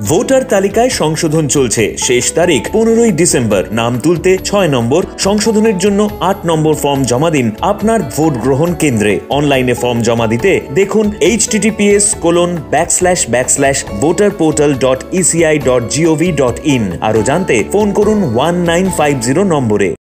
Voter তালিকায় সংশোধন চলছে, শেষ তারিখ 15ই ডিসেম্বর। নাম তুলতে 6 নম্বর, সংশোধনের জন্য 8 নম্বর ফর্ম জমা দিন আপনার ভোট গ্রহণ কেন্দ্রে। অনলাইনে ফর্ম জমা দিতে দেখুন https://voterportal.eci.gov.in। আরো জানতে ফোন করুন 1950 নম্বরে।